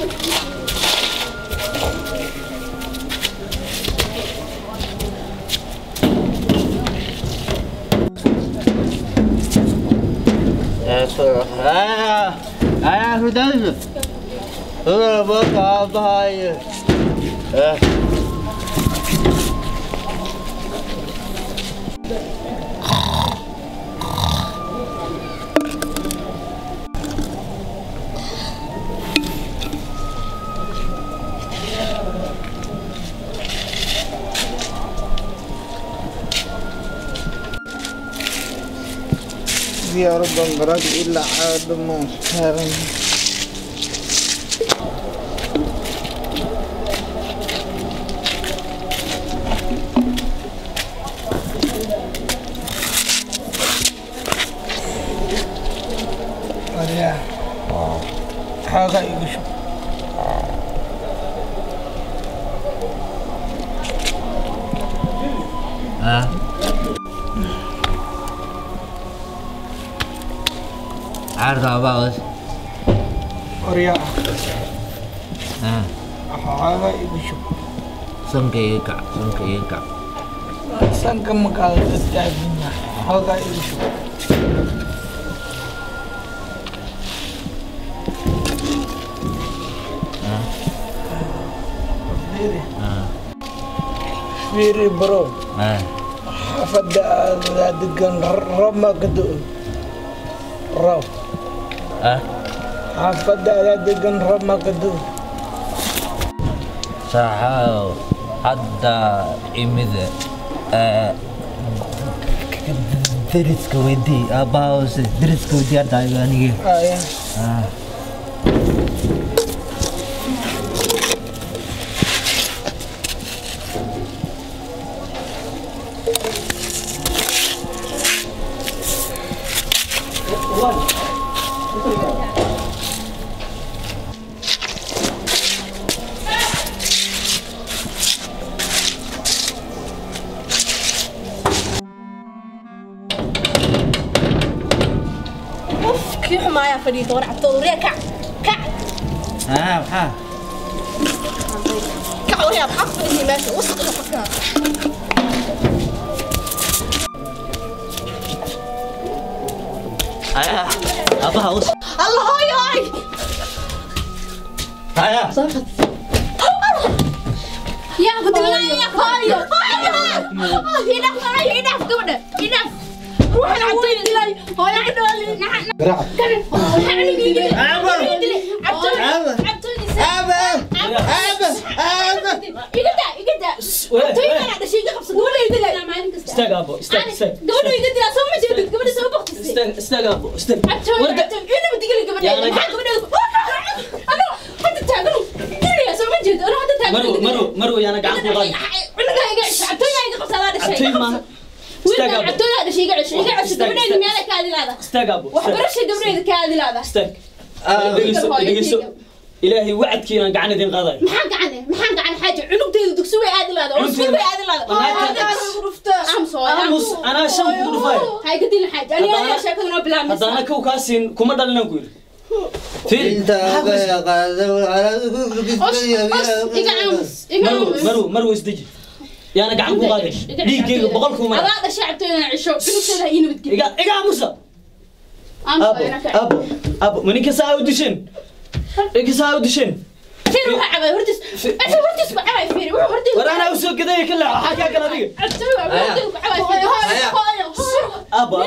أنا هداية أنا بقى ضايع يا رب انقرض إلا عاد مصهرا أريا حاجة يقشو عارض عباوس أريا حاجة يقشو سنكيكا سنك مقال تستعجلنا حاجة يقشو فيري برو حفظ دقن رمى قدو رو حفظ دقن رمى قدو ساحاو حتى إمد درسك ودي أباوس درسك ودي أرتايغاني كيف ما يا فريد ورا عطوريا كع ها كعوريا بحق اللي ماشي وسط الفكار أبا هوس الله هاي هيا صفت يا قلت لنا يا خايو هنا كده هنا روح العطيه لي هاي عدولي قرعت مرو يا نقع قاضي عبتونا هذا شيء قاعد قبل إني مالك هذه لا استقابو وحبرش قبل إذا كهذه لا استق إلهي وعد كينا قعنا دين قضاي محن قعنا حاجة عنق تيجي تكسوي هذه لا وسوي هذه لا هذا أمس أنا شو بروفايل هاي قلت لي حاجة أنا شايفة بلا مس هذا أنا كوكاسين كم دل نقول في أنت يا قادر على مرو استجي يا أنا قاعد بقولش ديك بقولكم هذا شعب تنا عشوا كل سنة هنا بتجي إيجا موسى أبو مني كساو دشين كساو دشين فين روح عبا هرتس أنت هرتس بعبا فين روح هرتس ورانا وسوق كذا كله حكاك أنا ذيك أبو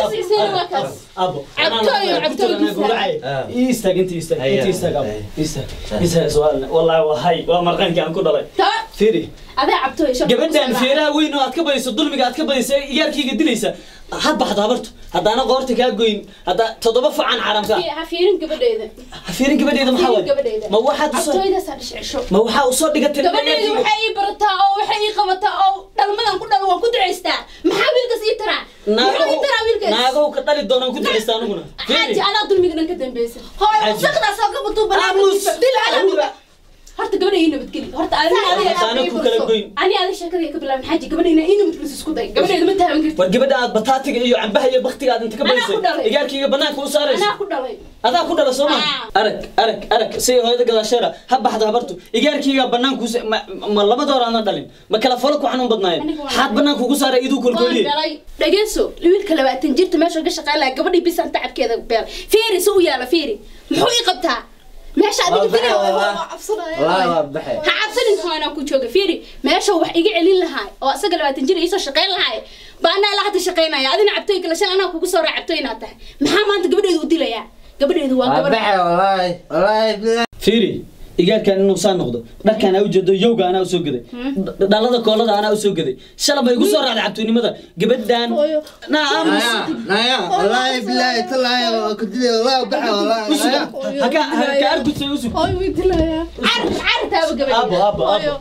يستاق سؤال والله وهاي ومرقان كان كل ضلي فيري هذا عبتوي شوف قبلنا فيرا وينو أتكبر ظلمي أتكبر ياركي قدليسه حد بحد عبرت هذا أنا قارتك أقوين هذا تضبط عن عرمك حفيرين قبل إذا حفيرين قبل إذا محاول ما واحد عبتوي ده صار شو ما واحد وصل قبل إذا وحي برتا أو وحي قبتا أو دلمنا كنا لو كنت عيستا محاول قصي ترى ناقو كتالي دونا كنت عيستانو حاجة أنا ظلمي قدن كتن بيس هاي وسقنا ساق بطوبة أموس horta gabadha ii nabadgeli horta ani adiga sheekada ka bilaabay xaaji gabadha ii nabadgeli isku day gabadheeda ma taaban kartid war gabadha aad bataatiga iyo cambaha iyo baktiga aad inta ka baysay iyaarkiiga banaanka u saarayso anaa ku dhalay adaa ku dhala Soomaa arag say hooyada gadaasheera ha baxdo habartu iyaarkiiga banaanka ma laba door aan dhalin ma kala falo ku xanuun badnaayeen xaad banaanka ugu saaray iduu kolkoliyay dhageeso wiilka 20 jirta meesha ka shaqeynaa gabadhii bisan tacabkeeda beel fiiri soo yaala fiiri muxuu i qabtaa meesha adiga fiiri waa cabsanaya والله بحي ha cabsanin hoona ku jooga fiiri meesha wax iga celin lahaa oo asaga 20 jir isoo shaqeyn lahaa baana la hada shaqeynaya adina cabtay kala shan anaa kugu soo raacabtay inaad tahay maxaa maanta gabadheedu u dilaya gabadheedu waa gabadh بحي والله fiiri iyaarkan inuu saan noqdo dharkan ay u jeedo yowga ana u soo gaday dhalada koolada ana u soo gaday shalay bay igu soo raacday cabtoonimada gabadhan نايا والله بالله طلع كنت والله بحي والله haka argusay usug hooy way dilaya taaba gabadheeda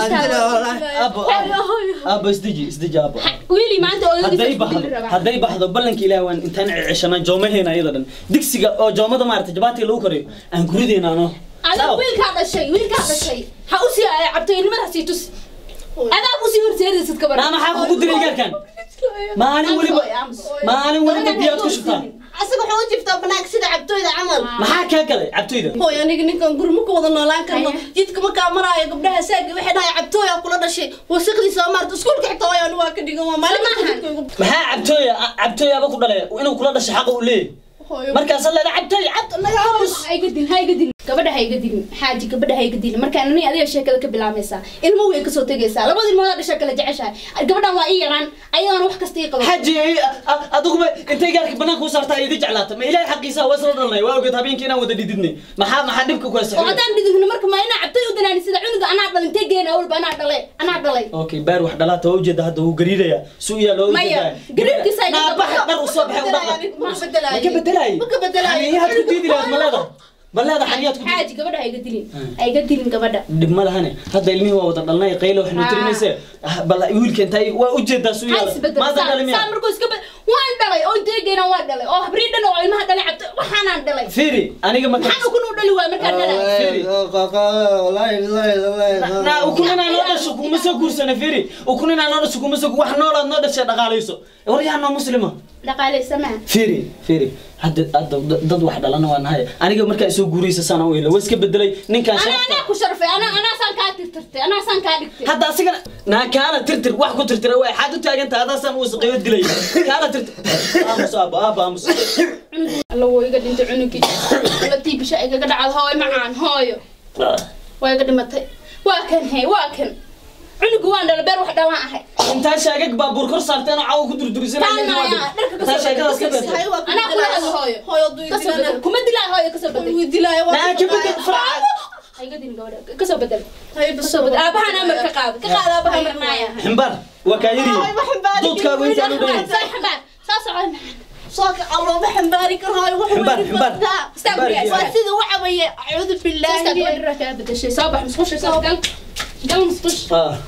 abo isdiji abo wiili maanta hadday baxdo ballanka ilaahay waan intaan cishana joomaheena iyada dhan digsiga oo joomada maartay jabaati lagu kariyo aan kurideena ano أنا ويلك هذا الشيء حأوسي عبتين ما هسيتوس أنا أبوسي هرسيري ستكبر أنا حاكو قدر إيجار كان ما أنا ولي بديات كشفتها أصلا حوجي في طبناك سيد عبتوي ذا عمل ما حاك هكذا عبتوي ذا هو يعني نكون نقول مكو وضعنا لان كنا جيتك مكا مرايا قبلها ساقي وحنا عبتوي أقول هذا الشيء وسقدي سامرت سكولك حتوي أنا واكد يقوم ما ما عبتوي أبغى كل ده وإنه كل هذا شحقه وليه markaas la lacabtay naga haws hay gadin gabadha hay gadin xaaji gabadha hay gadin marka anani adiga sheekada ka bilaabmaysa ilmo way ka soo tagaysa labadii ilmo dhasha kala jeceshahay gabadhan waa ii yaraan ayadana wax kasta ii qabo xaaji adugu intay gaarka banaanka u saartaa idin jeclaata ma ilaahay xaqiisa waa soo dhalnay waa ogad habeenkii inaan wada dhididnay maxaa dhibka ku haysaa wadaan dhididna marka ma ina cabtay u danaani sida cunuga anaa dhalintay geena awalba anaa dhalay okay baar wax dhalaata oo jeeda hadda uu gariiraya suuya loo jeeda gariirkiisa ay dhar u soo baxay ma ka bedelaay حنيات كديدي لاد ملاذا حنيات كديدي حاجة قبلها هي قديلين قبلها دب مالها هنا هذا اللي هو وضلنا يقيله وحنا ترينيسه بلا يقول كنت هاي وجد سويا ما دخل مين سامر كوس قبل وين دلي أو تيجينا وين دلي أو بريدنا أو ما دلي عبد وحنا دلي فيري أنا كم حنا كنا دلي وين مكان دلي فيري لا وكنا نقول شو كم كورسنا فيري وكنا نقول شو كم وحنا ولا نقول شيء دقاليسو وريحنا مسلمة دقالي سمع فيري هذا ضد واحد لنا وانا هاي أنا قبل مركز سوق جوريس سنة ويلا ويسك بدلي نكان أنا كشرفي أنا سان كاترتي أنا سان كادكتي هذا أصلا ناكالا ترتر واحد ترتر واحد حد تاجنت هذا سان وسقيه دلي كالا ترتر أبا أمس الله ويقعد أنت عنكي ولا تيجي شيء قاعد على هاي معان هاي ويقعد متى واكن عنق وانا البير واحد ما أحد أنت شاقك بابور كرسالتين عاو كدر درسين أنت شاقك أسكت أنا أقول هذا هاي كسب كم دلها هاي كسب بدل لا كبد فرع هاي قدين قولا كسب بدل هاي كسب بدل أبها أنا مرك قاعد أبها مرنايا حمبار وكايري دوت كابين كانوا دين صح حمبار صاصعون صاك الله بحمباري كرهاي حمبار استغفر واسيد وعوي أعوذ بالله استغفر الركاب بدل شيء صباح مسخش صباح قال مسخش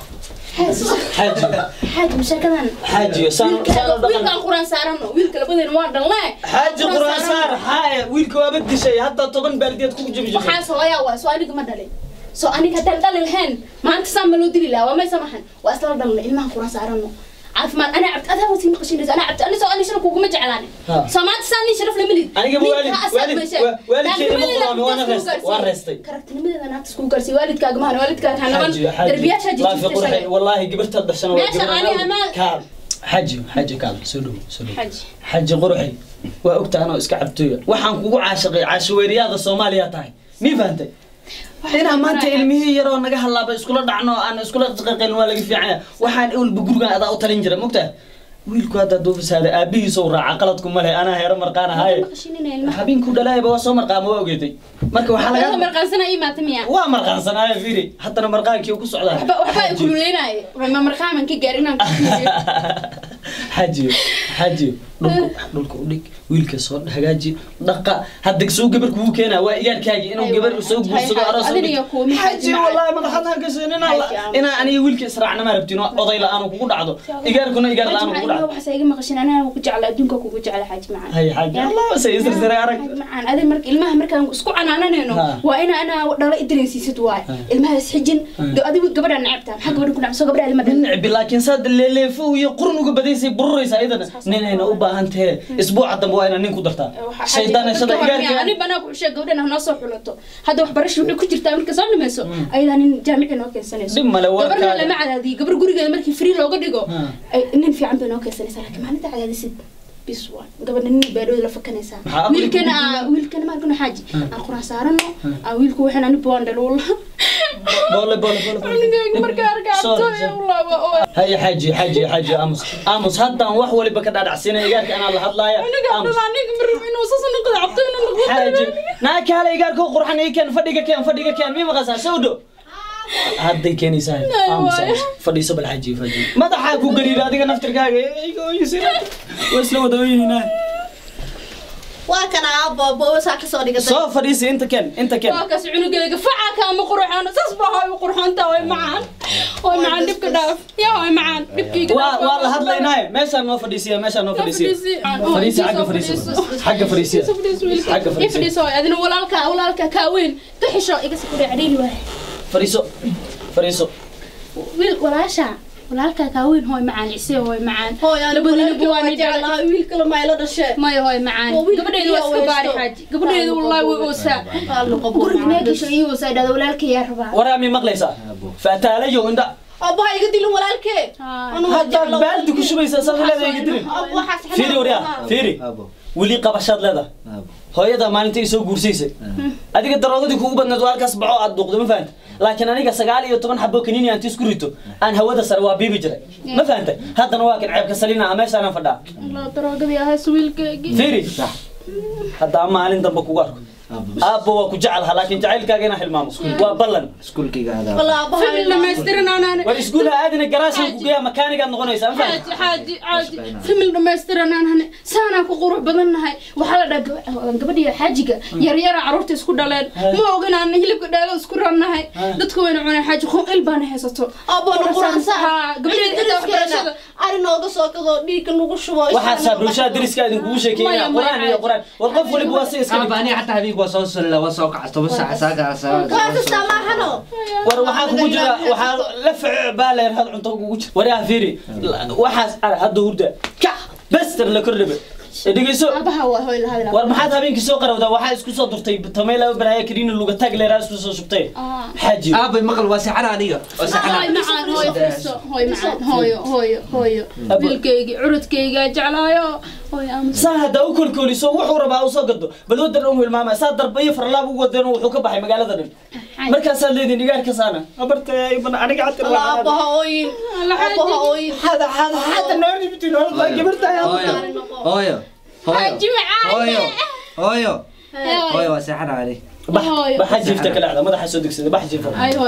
حاج مشاكل حاج سان ويلك القرآن سارنا ويلك لبدين وارد الله حاج قرآن سار حاي ويلك وابد شيء حتى طبعا بلديات كوب جب وحاس ويا وسؤالك ما دلي سؤالك هتدل الهن ما أنت ساملو دلي لا وما يسمحن وأصلا دل إلما القرآن سارنا عارف ما أنا عبت أذا وسيم قشين أنا عبت أنا سؤالي شنو كوكو مجعلاني سمعت ساني شرف لملي أنا جاب والد كي وانا رستي كركت لملي أنا تسكو كرسي والد كاجمان والد كاجمان تربية شجيت لا في قرحي والله قبرت الدشنا كاب حاج كاب سلو حاج قرحي وأكت أنا إسكعبتويا وحن كوكو عاشقي رياض الصومالية تاعي مين فهمتي أنا ما أنت علمي يرى أنك هلا بسكولة دعنا أنا سكولة دقيقين ولا كيف يعني وحن أقول بجروجا هذا أوترينجر مكتة ويلكو هذا دوفس هذا أبي صورة عقلتكم ماله أنا هير مرقانا هاي حبين كودا لا يبغى صور مرقان مو وجدي مركو حلقة مرقان سنة إيه ما تميع ومرقان سنة هاي فيري حتى أنا مرقان كيو كسر على وحبا يقولوا لنا ما مرقان من كي جارينا حجيو dhulka u dhig wiilka soo hagaaji dhaqa hadda soo gabar kugu keenaa waa iyaarkaaga inuu gabar soo guursado aroos xaji wallahi madaxana ka seenina ina aniga wiilka israacna ma rabtino oday la aan kugu dhacdo iyaarkuna iyaar la aan kugu dhacdo waxa iga maqashin anaa ku jecel adduunka kugu jecel xaji macaan hay xaji allah sayir sir arag macaan adin marka ilmaha markaan isku canaananayno waa ina dhala idreensiisid waay ilmaha isxijin adigu gabadha nacabta xaq gabadha ku nacso gabadha ilma nacbi laakiin sad leeleefo iyo qurun uga badaysay bururaysa ayadana ninayna u baahan tahay isbuuc dambe waa ina nin ku dartaa shaytaan shada iyaarka ani bana ku sheeg gabadha noo soo xulato hadda wax barasho wuxuu ku jirtaa marka soo dhamayso ayada nin jaamici noo keensanayso gabadha lama cadaadi gabar gurigeeda markii free looga dhigo nin fiican bay noo keensanaysa laakiin maalinta cadaadisid biswa gabadha nin beerood la fakanaysa wiilkana ma arkano xaaji aan quraan saarano wiilku waxaan ani boondal wallah بول marka arkaabto wallah هاي حاجي امس هذا wax waliba ka dhaadhacsiinay iyaarka ana la hadlaaya aniga marrab inuu soo noqdo cabto inuu noqdo حاجي naaka hal iyaarka qurxan ay keen fadhiga keen mi maqasa sawdo hadday keenaysaa fadhiiso bal xaji madaxa ku gariir adiga naftirkaaga igo yisina wasla wadooyina waa kana babo waxa ka soo dhigay soo fadhiisi inta keen waa ka cunugeega faca ma qurxan sasbaha u qurxanta way macaan dibka dhaaf yaa way macaan dibkiga waa la hadlaynaa meesha noo fadhiisiya fadhiisi xagga fadhiisiya adina walaalka ka weyn taxisho iga soo dhacdin waa fariiso wiil walaalka ka weyn hooy macaan isee hooy macaan labadina buwaani jeclaa wiilka la maylo dhashay may hooy macaan gabadheedu waa iska baari xaaji gabadheedu wallahi way oosaa gurigeegisho iyo oosaa dhada walaalka yaa rabaa waraami maqlaysa faataalayo inda ابو هاي قدي له ولالكي هذا بالد كشبيسه صار لا يقدرين فيري وريا فيري ولي قبشاد لهدا hooyada maalintii soo guursiisay adiga daroodadii kugu badnayd walkaas baco aad duqdo ma fahanti laakiin aniga 19 xabo kaniini aan tis ku rito aan hawada sar waa biibi jiray ma fahanti haddana waa kan ceebka salina meeshaan aan fadhaa la daroodadii ahaa suwiilkeegi fiiri hadda maalin dambe kugu arko ابو waa ku jecel laakiin jacaylkaaga ina hilmaamo waa ballan iskuulkiga hada والله ابو لما يسترنا انا war iskuulha aadina garaasha ku geeya makaaniga aad noqonaysaa ma fahanti حاجي فيلم لما يسترنا انا سانا ku qurux badanahay waxa la dhagaa gabadhiya xaajiga yar caruurta isku dhaleen ma ogan aan hilibka dhaalo isku ranahay dadku way cunay xaaji qof ilbaan haysato ابو quraan saa gabadhiya waxbarashada ari nooga soo kado dhiigka nagu shubo waxa sabrusha dariska idin kugu sheekeynaa quraan war qof waliba waa si iska bani hatta habig وصل لا وسوق عصب ساعه ساعه كاستا ما حنو war waxa kugu jira waxa la ficbaaleen hal cunto kugu jira wariyaha fiiri waxaas hadda hurda ka bester la kordhibe dhigayso abaha waa hooy la hadla war maxaad habeenkii soo qarawda waxa isku soo durtay tameela baraaya kariina luga tag leeraa isku soo shubtay xaaji ابي مقل واسعنا aniga hooy macaan hooy fiso hooy macaan hooyo wilkeygi curudkeyga jeclaayo hooy am saada u kulkuliso wuxuu rabaa uu soo gado baloodan uu hilmaama saa darbayo farlaab ugu wadeen wuxuu ka baxay magaalada dhan markaas aad leedin digaar ka saana abartay ibn aniga atir la ابو هوي hada noori bitin oo gabarta هويو حاجي معانا هويو واسعنا عليه بحجفت كلا هذا ما حسود دكسي بحجفت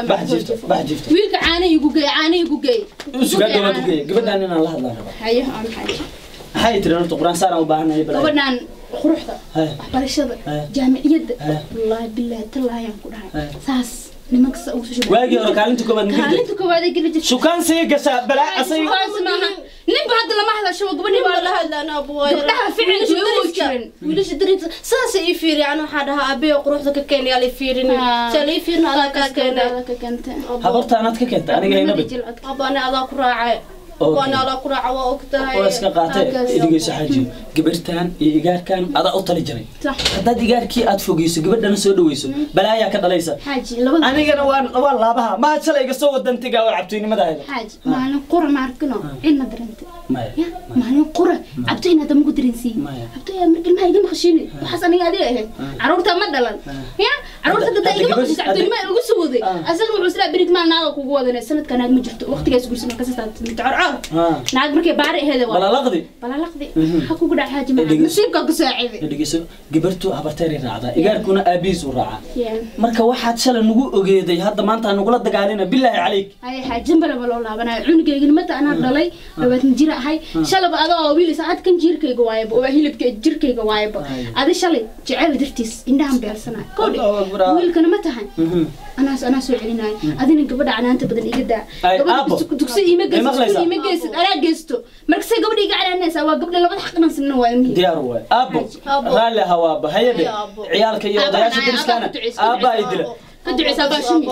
ويلك عاني يقوقي سوق قبل أن أنا الله الله هاي أنا حاجة هاي ترى أنت قرآن صار وباهنا يبلا قبلنا خروحة برشة جامعية والله بالله تلا ينقول هاي ساس نمكس أو شو واجي أنا كلمتك بعد نقدر شو كان سيجس بلا أصير نبى هذا لما هذا شو قبلني ولا هذا انا ابوي قبلها فعلا وليش دريت ساس يفيري انا حدها ابي قروحك كان يالي فيرني سالي فيرنا على كنت حضرت انا كنت انا جاي نبي ابا انا على قراعه وانا على قراعه وقتها واسك قاطع دغيس حاجي غبرتان iigaarkan ada u tali jiray hadda iigaarkii aad fogeyso gabadhana soo dhaweyso balaaya ka dhalaysa حاجي labada anigana waan laabaha ma shalay iga soo wadantiga oo cabtoynimadaada حاجي maalin qura ma arkino inna daranta maalin qura cabtoynada ma ku darinsi cabtoya markii ma iga maqashini waxaas aniga adiga ahayd caruurta ma dhalan ya caruurta dad iga maqashini cabtoynima ugu soo waday asaga wuxuu isla birig ma naaga kugu wadanay sanadkan aad ma jirto waqtigaas guursan ka saartay naag markay baari aheeday waa bala laqdi ha ku gudhaa xaaji ma nasiibka ku saaciday dhigiso gabartu habarteeri raacda iigaarkuna aabiis u raaca marka waxaad shalay nagu ogeeday hadda maanta nagu la dagaalina billahi calayk ay xaajin bala loo laabanay cunugeyga mata ana dhalay 20 jir ahay shalaba adoo wiilis had kan jirkayga waayba oo hilibka jirkayga waayba adi shalay jecel dirtiis indhahan beelsanaa koodi wiilkana ma tahay أنا سوي علينا أذن قبل عنا أنت بدل إيجدا قبل تكسي إيمة جيست أنا جيستو مركزي قبل يجي على الناس أو قبل لو حقنا سنة وامي دياروا أبو غالي هواب هيا بي عيالك يوضع يا شدرس كان أبا يدري كدعي سباشمي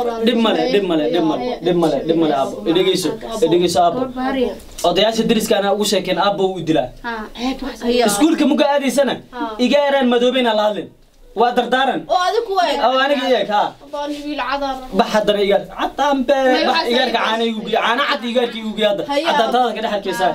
دمله أبو إدقيسو أبو أضيع شدرس كان أوشة كان أبو يدلا سكول كم قاعد سنة إيجارن مدوبين على هذا وادردارن هذا كويس أنا جيك ها طالبي العذر بحضر إيجار عطام بح إيجارك عاني يوجي عنا عد إيجارك يوجي هذا عطا هذا كده حكي سا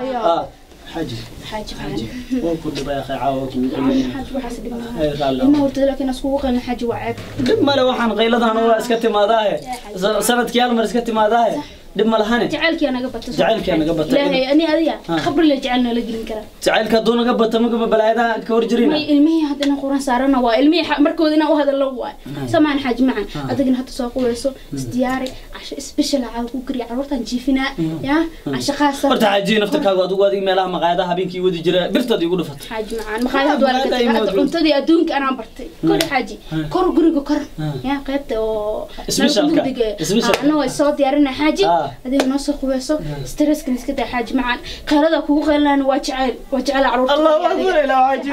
حاجي وكل بقى أخي عاوك حاج وحاسب إنه قلت لك أنا سوق أنا حاج وعب دم له وحن غيلة أنا واسكت ما ذاه سنة كيال مرسكت ما ذاه دم لهاني جعلك أنا قبضت لا هي أني أذية خبر اللي جعلنا لقين كلام جعلك دون قبضت مقبل بلايدا كورجرينا ما علمية هذا أنا قرآن صارنا وعلمية مركودنا وهذا اللواء سمعنا حاج معا أدقنا حتى سوق ويسو استياري عشان سبيشل على كوكري عروضة نجيفنا يا عشان خاصة برت حاجين نفتك هذا وادي ملا مقاعدة هبينك يودي جرا برت يقولوا فت حاج معا مقاعدة دوالك أنت دي أدونك أنا برتي كل حاجي كور قريقو كور يا قيبت سبيشل أنا الصوت يارنا حاجي هذه نص خويسو ستريس كنيس كده حاج معان قالوا كوكو خلان وجعل عروض الله أكبر إلى حاجي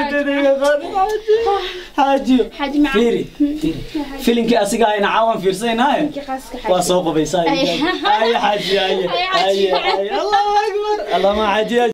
حاجي معان فيري فيلينك أسيقا هنا عوام فيرسين هاي واسوق بيساي أي حاجي الله أكبر الله ما حاجي